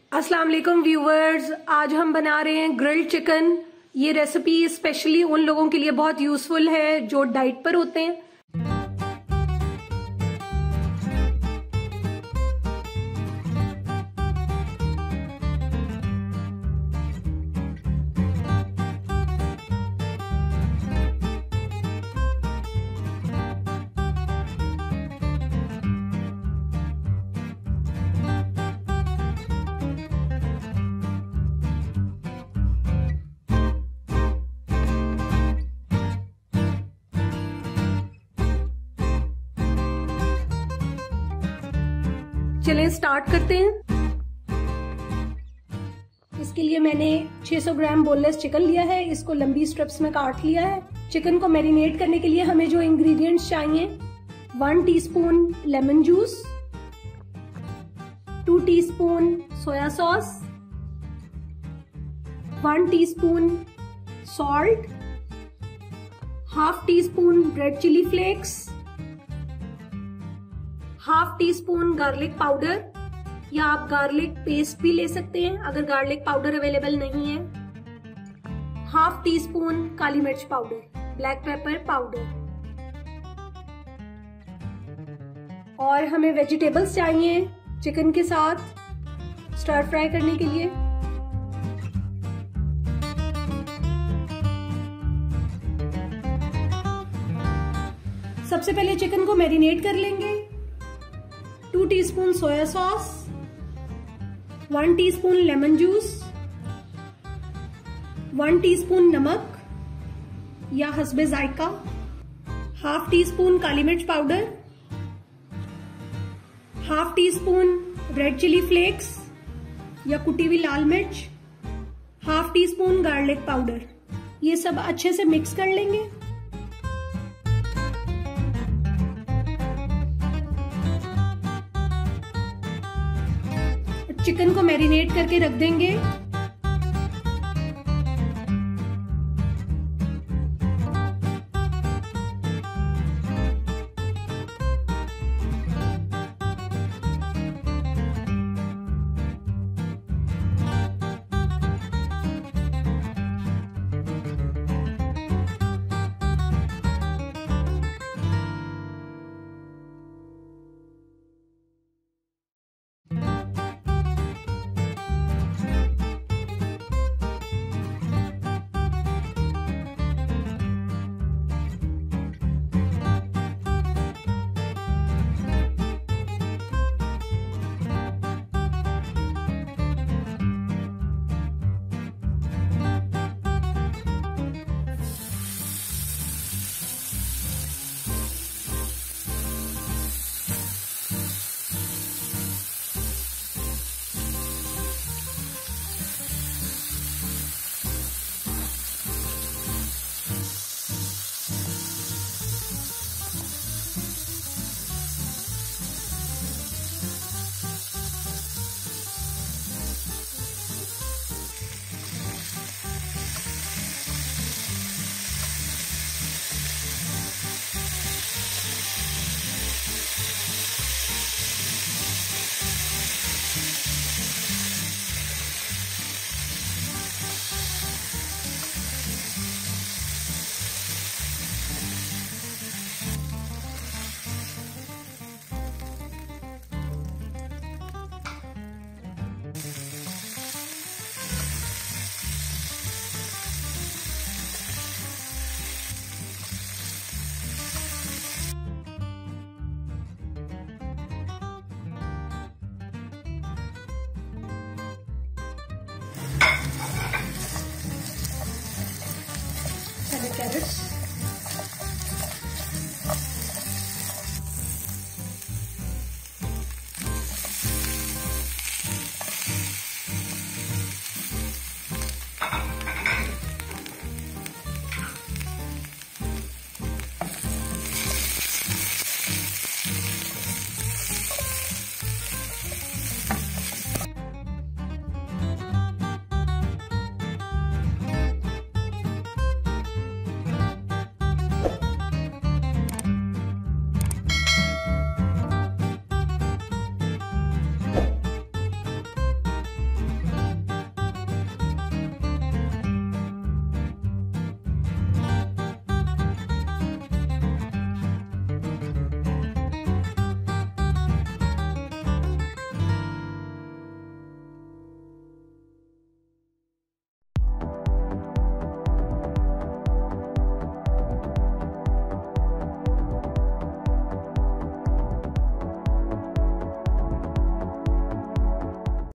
अस्सलाम वालेकुम व्यूवर्स, आज हम बना रहे हैं ग्रिल्ड चिकन। ये रेसिपी स्पेशली उन लोगों के लिए बहुत यूजफुल है जो डाइट पर होते हैं। चलें स्टार्ट करते हैं। इसके लिए मैंने 600 ग्राम बोनलेस चिकन लिया है। इसको लंबी स्ट्रिप्स में काट लिया है। चिकन को मैरिनेट करने के लिए हमें जो इंग्रेडिएंट्स चाहिए, 1 teaspoon lemon juice, 2 teaspoon soya sauce, 1 teaspoon salt, half teaspoon red chilli flakes, half teaspoon garlic powder या आप गार्लिक पेस्ट भी ले सकते हैं अगर गार्लिक पाउडर अवेलेबल नहीं है, हाफ टीस्पून काली मिर्च पाउडर, ब्लैक पेपर पाउडर। और हमें वेजिटेबल्स चाहिए चिकन के साथ स्टर फ्राई करने के लिए। सबसे पहले चिकन को मैरिनेट कर लेंगे। 2 teaspoon soya sauce, 1 teaspoon lemon juice, 1 teaspoon नमक या हस्बे जायका, हाफ टीस्पून काली मिर्च powder, half teaspoon red chilli flakes या कुटी हुई लाल मिर्च, हाफ टीस्पून गार्लिक पाउडर। ये सब अच्छे से मिक्स कर लेंगे। चिकन को मैरिनेट करके रख देंगे।